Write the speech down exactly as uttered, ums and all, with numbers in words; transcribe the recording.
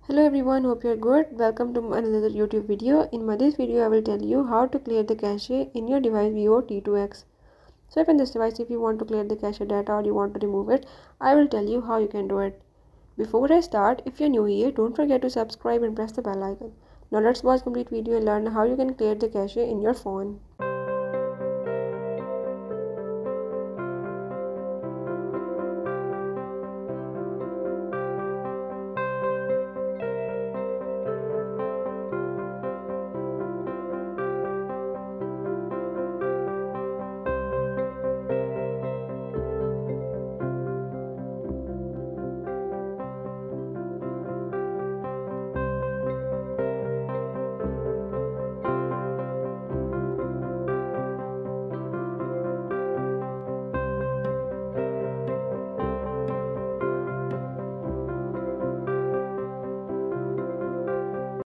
Hello everyone, hope you're good. Welcome to another YouTube video. In my this video I will tell you how to clear the cache in your device VIVO T two X. So if in this device, if you want to clear the cache data or you want to remove it, I will tell you how you can do it. Before I start, if you're new here, don't forget to subscribe and press the bell icon. Now let's watch complete video and learn how you can clear the cache in your phone.